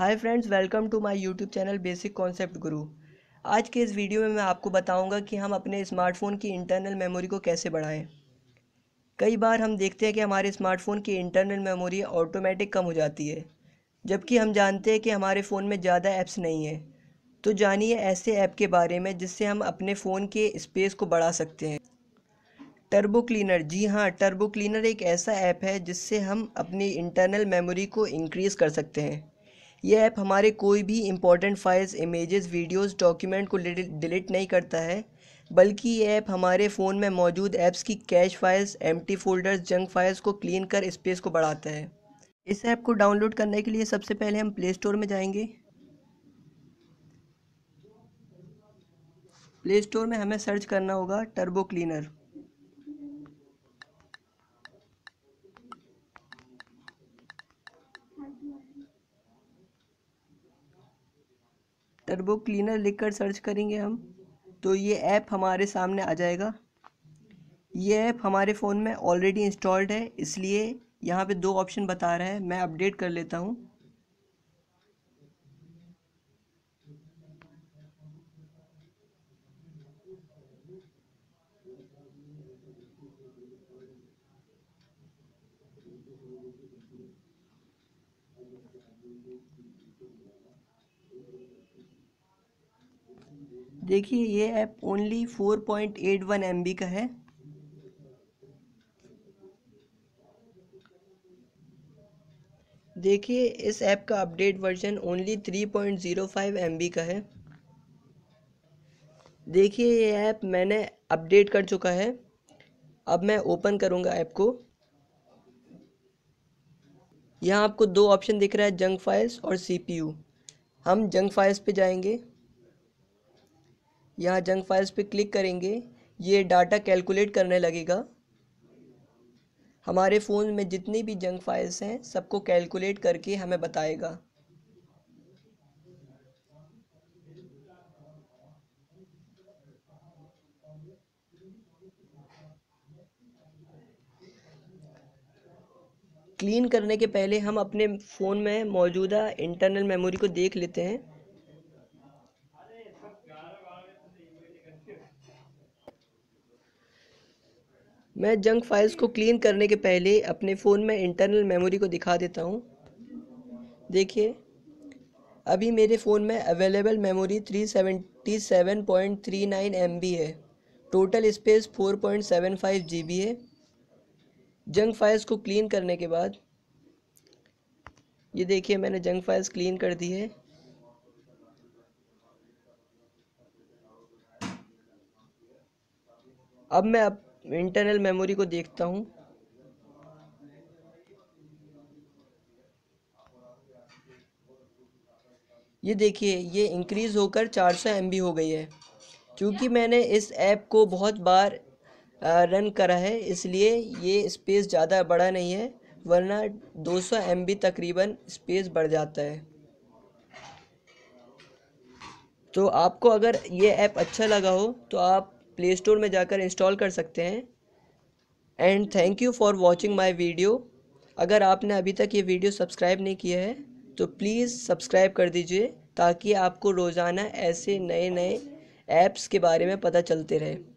Hi friends, welcome to my YouTube channel basic concept Guru. आज के इस वीडियो में मैं आपको बताऊंगा कि हम अपने स्मार्टफ़ोन की इंटरनल मेमोरी को कैसे बढ़ाएं। कई बार हम देखते हैं कि हमारे स्मार्टफ़ोन की इंटरनल मेमोरी ऑटोमेटिक कम हो जाती है, जबकि हम जानते हैं कि हमारे फ़ोन में ज़्यादा ऐप्स नहीं हैं। तो जानिए ऐसे ऐप के बारे में जिससे हम अपने फ़ोन के स्पेस को बढ़ा सकते हैं। टर्बो क्लीनर, जी हाँ, टर्बो क्लीनर एक ऐसा ऐप है जिससे हम अपनी इंटरनल मेमोरी को इंक्रीज़ कर सकते हैं। ये ऐप हमारे कोई भी important files, images, videos, document को डिलीट नहीं करता है, बल्कि ये ऐप हमारे फ़ोन में मौजूद ऐप्स की cache files, empty folders, junk files को क्लीन कर स्पेस को बढ़ाता है। इस ऐप को डाउनलोड करने के लिए सबसे पहले हम प्ले स्टोर में जाएंगे। प्ले स्टोर में हमें सर्च करना होगा टर्बो क्लीनर। टर्बो क्लीनर लिखकर सर्च करेंगे हम तो ये ऐप हमारे सामने आ जाएगा। ये ऐप हमारे फ़ोन में ऑलरेडी इंस्टॉल्ड है, इसलिए यहाँ पे दो ऑप्शन बता रहा है। मैं अपडेट कर लेता हूँ। देखिए ये ऐप ओनली 4.81 MB का है। देखिए इस ऐप का अपडेट वर्जन ओनली 3.05 MB का है। देखिए ये ऐप मैंने अपडेट कर चुका है। अब मैं ओपन करूँगा ऐप को। यहाँ आपको दो ऑप्शन दिख रहा है, जंक फाइल्स और CPU। हम जंक फाइल्स पे जाएंगे। यहाँ जंक फाइल्स पे क्लिक करेंगे, ये डाटा कैलकुलेट करने लगेगा। हमारे फ़ोन में जितनी भी जंक फाइल्स हैं सबको कैलकुलेट करके हमें बताएगा। क्लीन करने के पहले हम अपने फ़ोन में मौजूदा इंटरनल मेमोरी को देख लेते हैं। मैं जंक फाइल्स को क्लीन करने के पहले अपने फ़ोन में इंटरनल मेमोरी को दिखा देता हूँ। देखिए अभी मेरे फ़ोन में अवेलेबल मेमोरी 377.39 MB है। टोटल स्पेस 4.75 GB है। जंक फाइल्स को क्लीन करने के बाद ये देखिए मैंने जंक फाइल्स क्लीन कर दी है। अब मैं इंटरनल मेमोरी को देखता हूँ। ये देखिए ये इंक्रीज़ होकर 400 MB हो गई है। क्योंकि मैंने इस ऐप को बहुत बार रन करा है, इसलिए ये स्पेस ज़्यादा बड़ा नहीं है, वरना 200 MB तकरीबन स्पेस बढ़ जाता है। तो आपको अगर ये ऐप अच्छा लगा हो तो आप प्ले स्टोर में जाकर इंस्टॉल कर सकते हैं। And thank you for watching my video. अगर आपने अभी तक ये वीडियो सब्सक्राइब नहीं किया है तो प्लीज़ सब्सक्राइब कर दीजिए, ताकि आपको रोज़ाना ऐसे नए नए ऐप्स के बारे में पता चलते रहे।